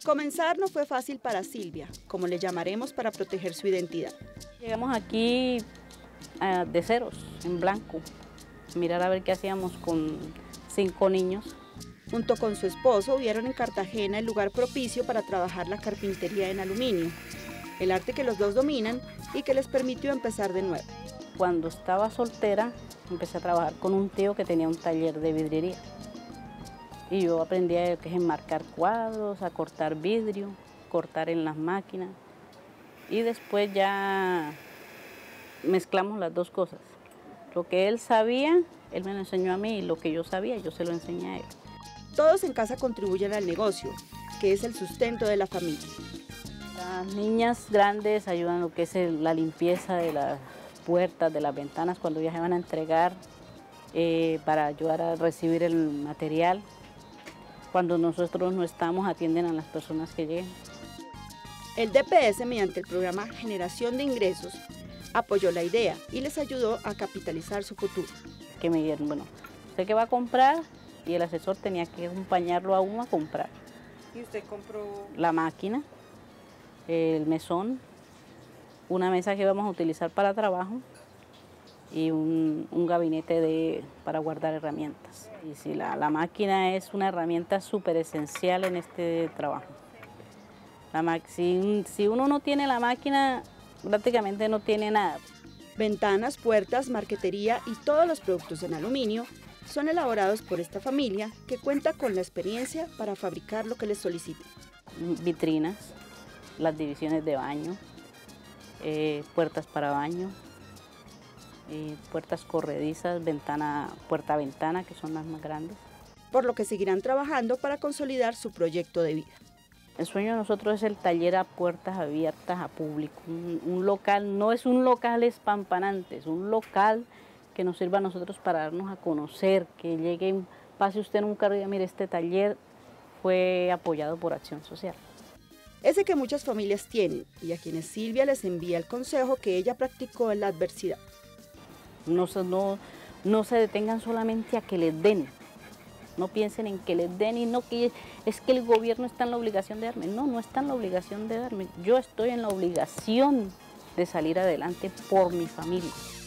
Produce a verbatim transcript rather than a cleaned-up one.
Comenzar no fue fácil para Silvia, como le llamaremos para proteger su identidad. Llegamos aquí uh, de ceros, en blanco, mirar a ver qué hacíamos con cinco niños. Junto con su esposo vieron en Cartagena el lugar propicio para trabajar la carpintería en aluminio, el arte que los dos dominan y que les permitió empezar de nuevo. Cuando estaba soltera empecé a trabajar con un tío que tenía un taller de vidriería. Y yo aprendí a que es enmarcar cuadros, a cortar vidrio, cortar en las máquinas. Y después ya mezclamos las dos cosas. Lo que él sabía, él me lo enseñó a mí, y lo que yo sabía, yo se lo enseñé a él. Todos en casa contribuyen al negocio, que es el sustento de la familia. Las niñas grandes ayudan en lo que es el, la limpieza de las puertas, de las ventanas, cuando ya se van a entregar, eh, para ayudar a recibir el material. Cuando nosotros no estamos, atienden a las personas que lleguen. El D P S, mediante el programa Generación de Ingresos, apoyó la idea y les ayudó a capitalizar su futuro. Que me dijeron, bueno, ¿usted qué va a comprar? Y el asesor tenía que acompañarlo a uno a comprar. ¿Y usted compró? La máquina, el mesón, una mesa que vamos a utilizar para trabajo y un, un gabinete de, para guardar herramientas. Y si la, la máquina es una herramienta súper esencial en este trabajo. La, si, si uno no tiene la máquina, prácticamente no tiene nada. Ventanas, puertas, marquetería y todos los productos en aluminio son elaborados por esta familia que cuenta con la experiencia para fabricar lo que les soliciten. Vitrinas, las divisiones de baño, eh, puertas para baño, eh, puertas corredizas, ventana, puerta a ventana, que son las más grandes. Por lo que seguirán trabajando para consolidar su proyecto de vida. El sueño de nosotros es el taller a puertas abiertas a público, un, un local, no es un local espampanante, es un local que nos sirva a nosotros para darnos a conocer, que llegue, pase usted en un carro y diga, mire, este taller fue apoyado por Acción Social. Ese que muchas familias tienen y a quienes Silvia les envía el consejo que ella practicó en la adversidad. No, no, no se detengan solamente a que les den, no piensen en que les den y no que es que el gobierno está en la obligación de darme. No, no está en la obligación de darme. Yo estoy en la obligación de salir adelante por mi familia.